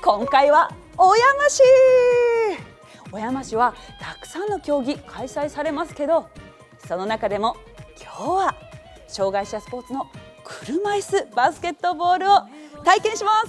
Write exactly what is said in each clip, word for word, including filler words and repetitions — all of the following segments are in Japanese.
今回は小山市。小山市はたくさんの競技開催されますけど、その中でも今日は障害者スポーツの車椅子バスケットボールを体験します。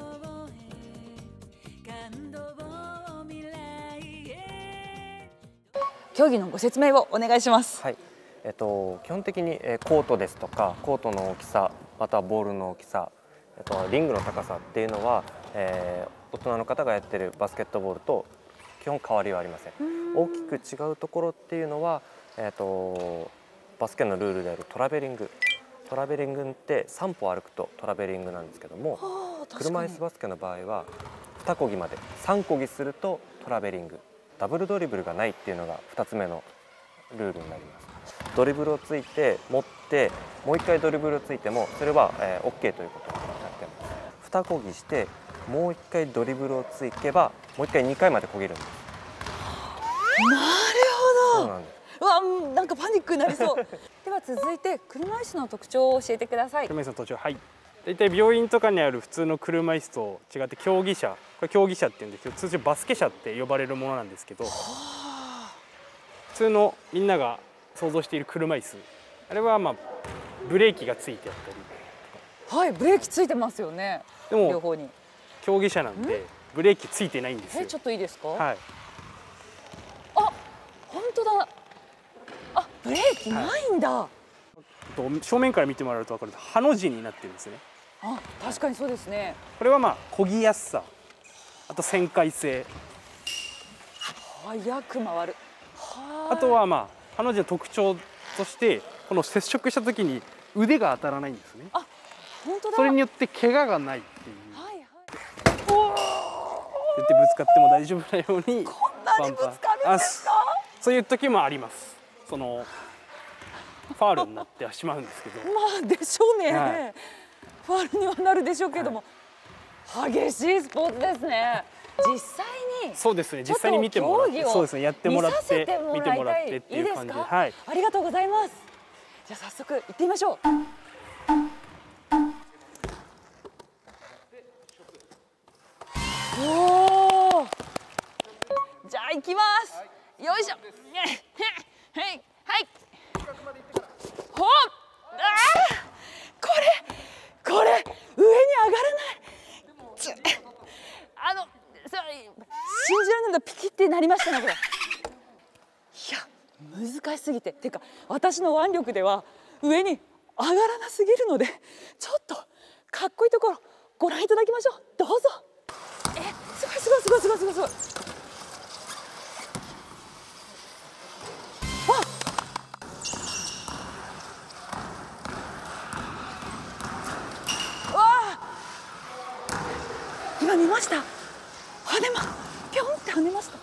競技のご説明をお願いします。 はい、えっと、基本的にコートですとか、コートの大きさ、またはボールの大きさ、えっと、リングの高さっていうのは、えー、大人の方がやってるバスケットボールと基本変わりはありません。大きく違うところっていうのは、えっと、バスケのルールであるトラベリング。トラベリングってさん歩歩くとトラベリングなんですけども、車椅子バスケの場合はにこぎまでさんこぎするとトラベリング。ダブルドリブルがないっていうのがふたつめのルールになります。ドリブルをついて持ってもういっかいドリブルをついてもそれは、えー、OK ということになってます。にこぎしてもういっかいドリブルをついけばもういっかいにかいまでこげるんです。 なるほど。そうなんです。うわ、なんかパニックになりそう。では続いて車椅子の特徴を教えてください。 車椅子の特徴、はい。大体病院とかにある普通の車椅子と違って競技車、これ競技車って言うんですけど、通常バスケ車って呼ばれるものなんですけど、普通のみんなが想像している車椅子、あれはまあブレーキがついてあったり、 はい、ブレーキついてますよね。 でも両方に競技車なんでブレーキついてないんですよ。 え、ちょっといいですか。 はい。 あ、本当だ。あ、ブレーキないんだ。はい、 正面から見てもらうと分かるとハの字になってるんですね。 あ、確かにそうですね。 これはまあ漕ぎやすさ、あと旋回性、 速く回る。 あとはまあハの字の特徴としてこの接触した時に腕が当たらないんですね。 あ、本当だ。 それによって怪我がないっていう。 はいはい。 絶対ぶつかっても大丈夫なように。 こんなにぶつかるんですか。 そういう時もあります。そのファールになってはしまうんですけど。 まあでしょうね。はい、ファールにはなるでしょうけども、はい、激しいスポーツですね。実際にそうですね。実際に見てもらって、そうですね。やってもらって見てもらってっていう感じで、はい。 ありがとうございます。じゃあ早速行ってみましょう。おお。じゃあ行きます。はい、よいしょ。はいはい。ほっ。ああ。これこれ上に上がらない。あの信じられないのピキってなりましたねこれ。いや難しすぎて、てか私の腕力では上に上がらなすぎるので、ちょっとかっこいいところご覧いただきましょう。どうぞ。え、すごいすごいすごいすごいすごいすごい。今見ました。跳ねま、ぴょんって跳ねました。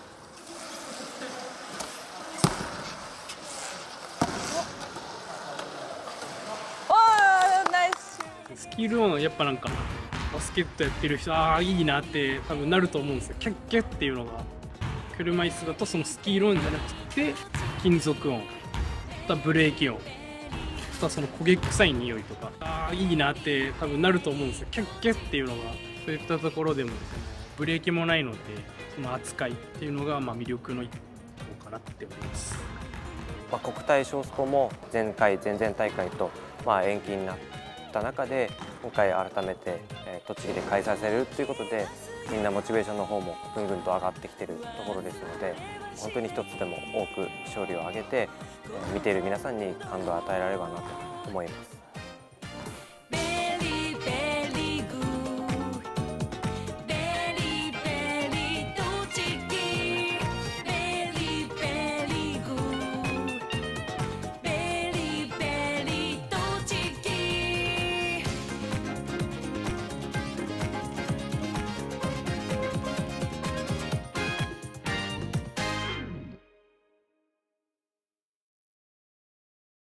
ああ、ナイス。 スキルオンやっぱなんかバスケットやってる人、ああいいなって多分なると思うんですよ。キャッキャっていうのが車椅子だとそのスキルオンじゃなくて金属音、またブレーキ音、またその焦げ臭い匂いとか、ああいいなって多分なると思うんですよ。キャッキャっていうのが。そういったところでもブレーキもないので、その扱いっていうのがまあ魅力の一個かなって思います。 まあ、国体小スポも前回前々大会とまあ延期になった中で今回改めて栃木で開催されるということで、みんなモチベーションの方もぐんぐんと上がってきているところですので、本当に一つでも多く勝利を挙げて見ている皆さんに感動を与えられればなと思います。